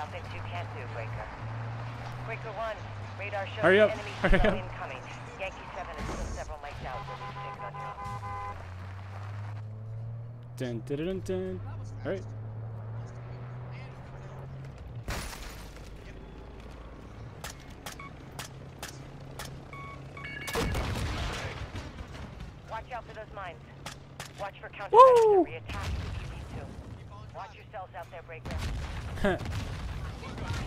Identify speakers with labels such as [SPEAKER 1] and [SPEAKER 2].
[SPEAKER 1] Nothing you can't do, Breaker. Breaker 1, radar shows
[SPEAKER 2] Hurry up.
[SPEAKER 1] enemy
[SPEAKER 2] Hurry
[SPEAKER 1] signal
[SPEAKER 2] up.
[SPEAKER 1] incoming. Yankee 7 is still several miles out. You'll need to take it on your own.
[SPEAKER 2] Dun, dun, dun, dun. All right.
[SPEAKER 1] Watch out for those mines. Watch for countermeasures and reattach if you need to. Watch yourselves out there, Breaker.